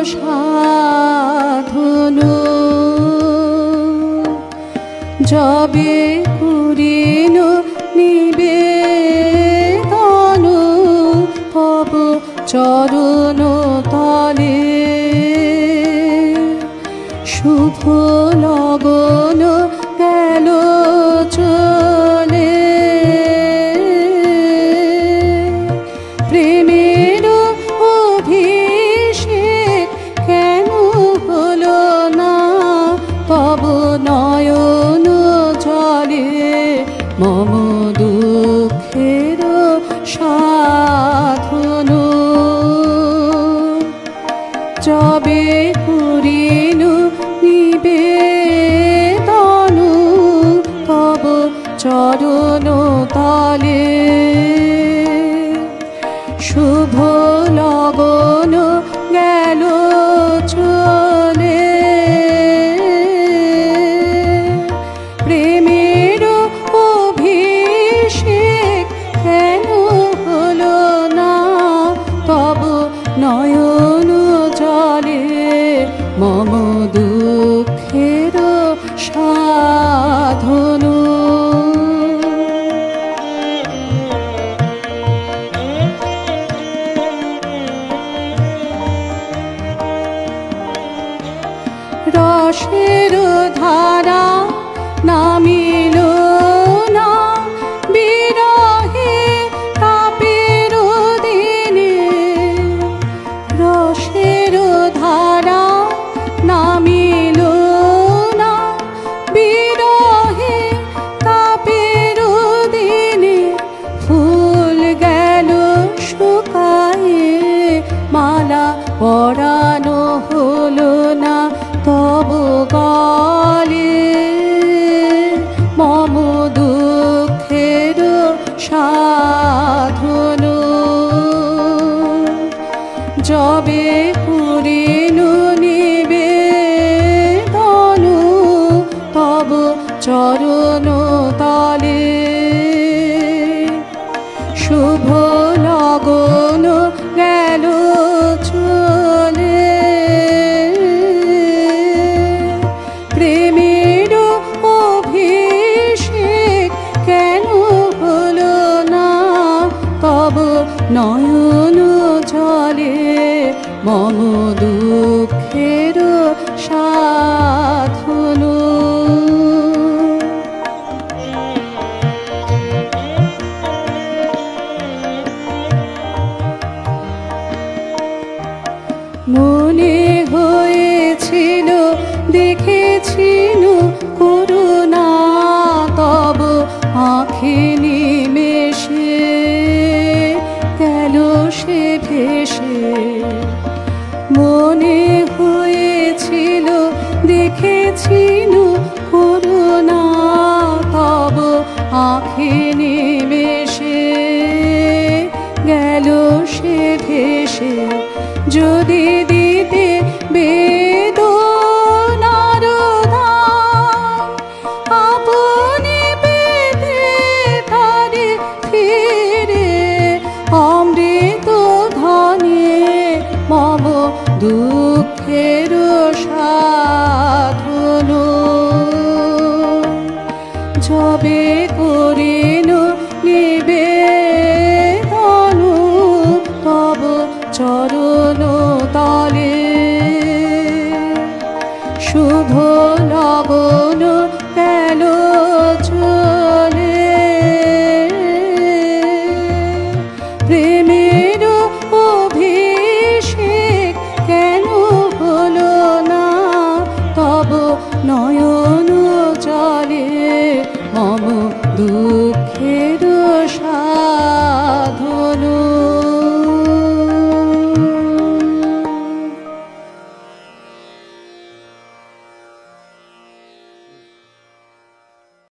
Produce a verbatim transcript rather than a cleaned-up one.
সাধনু যবে করিল নিবেদন তব চরণ তলে শুভ লগন গেল চলে প্রেমের অভিষেক কেন হলো না তব নয়ন জলে মম দুঃখের সাধনু যবে করিল নিবেদন তব চরণ তলে শুভ লগন গেল চলে প্রেমের অভিষেক কেন হলো না তব নয়ন জলে মম দুঃখের সাধনু রসের ধারা নামিল না বিরহে তাপের দিনে রসের ধারা নামিল না বিরহে তাপের দিনে ফুল গেল শুকায়ে মালা পরানো হলো না তব গলে মম দুঃখের সাধনু যবে করিল নিবেদন তব চরণ তলে শুভ লগন গেল চলে প্রেমের অভিষেক কেন হলো না তব নয়ন জলে মম দুঃখের সাধনু মনে হয়েছিল দেখেছিল করুণা তব আঁখে নিমেষে গেল সে ভেসে মনে হয়েছিল দেখেছিল করুণা তব আঁখে নিমেষে গেল সে ভেসে যদি দিতে বেদনার ধাম আপনি পেতে তারে ফিরে অমৃত ধনে মম দুঃখের সাধনু